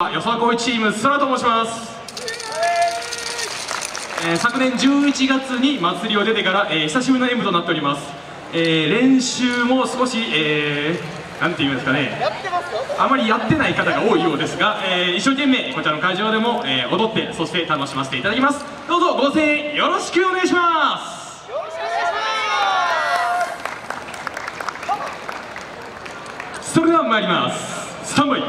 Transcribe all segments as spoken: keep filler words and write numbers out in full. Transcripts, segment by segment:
よさこいチームそらと申します。えー、昨年じゅういちがつに祭りを出てから、えー、久しぶりの演舞となっております。えー、練習も少し、えー、なんていうんですかね、あまりやってない方が多いようですが、えー、一生懸命こちらの会場でも、えー、踊って、そして楽しませていただきます。どうぞご声援よろしくお願いします。それでは参ります。スタンバイ。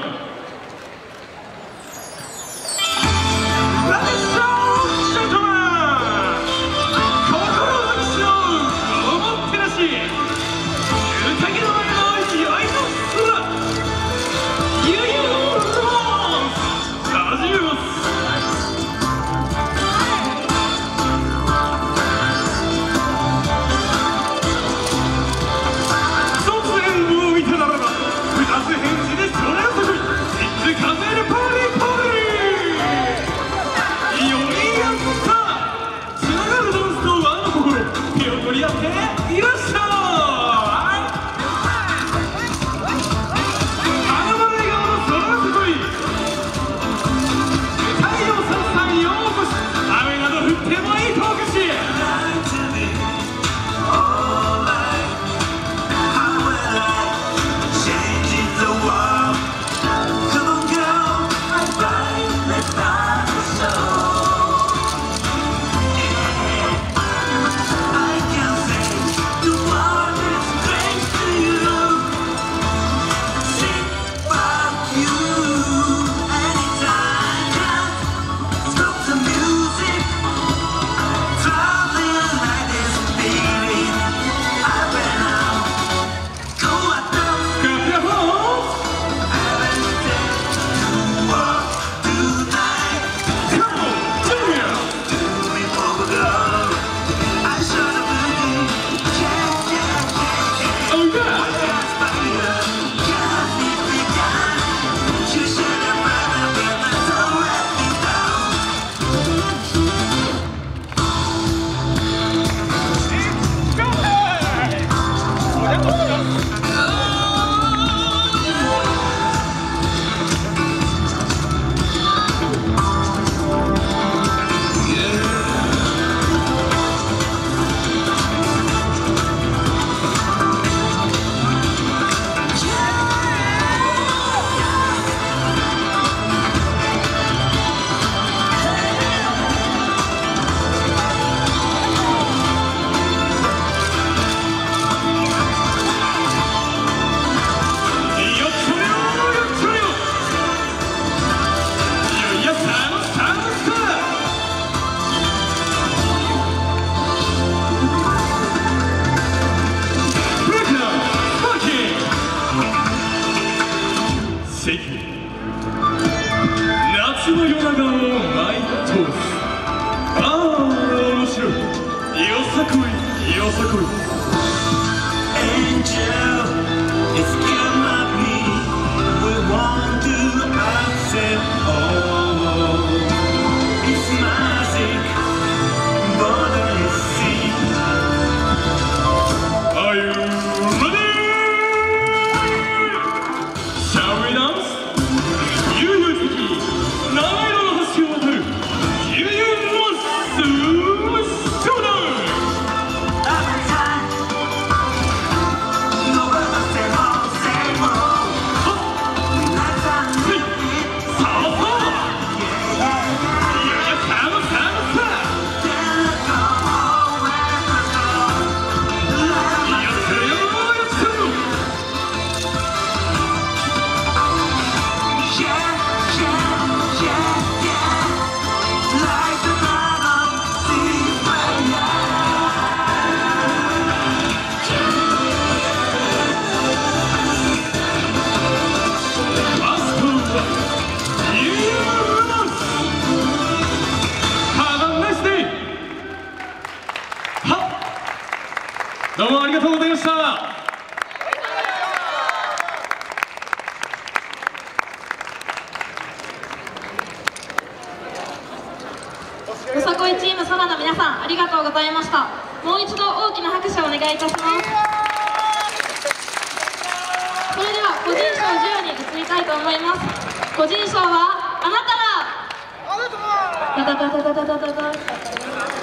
夏の夜長を舞い通す。ああ面白い。よさこいよさこい。 Angel, it's gonna be. We want to accept all. It's magic, borderless sea. Are you ready? Shall we dance? どうもありがとうございました。よさこいチーム空の皆さん、ありがとうございました。もう一度大きな拍手をお願いいたします。それでは個人賞授与に移りたいと思います。個人賞はあなただ。あなただ。だだだだだだだだ。